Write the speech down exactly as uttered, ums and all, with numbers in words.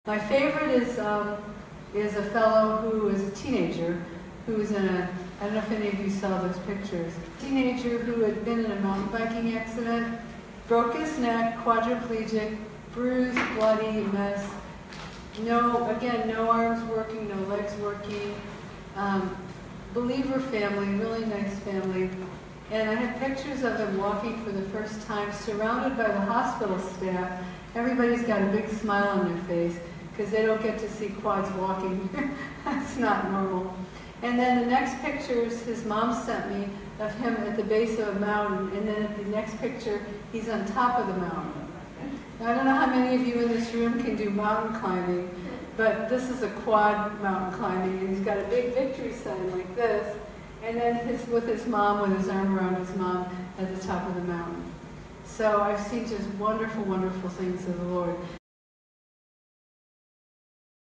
My favorite is um, is a fellow who is a teenager who was in a, I don't know if any of you saw those pictures, teenager who had been in a mountain biking accident, broke his neck, quadriplegic, bruised, bloody mess. No, again, no arms working, no legs working. Um, believer family, really nice family. And I have pictures of him walking for the first time, surrounded by the hospital staff. Everybody's got a big smile on their face because they don't get to see quads walking. That's not normal. And then the next pictures his mom sent me of him at the base of a mountain, and then at the next picture, he's on top of the mountain. Now, I don't know how many of you in this room can do mountain climbing, but this is a quad mountain climbing, and he's got a big victory sign like this, and then his, with his mom, with his arm around his mom at the top of the mountain. So I've seen just wonderful, wonderful things of the Lord.